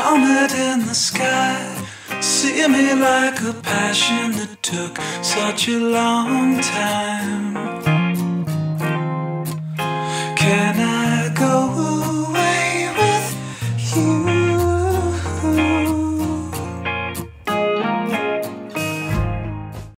comet in the sky. See me like a passion that took such a long time. Can I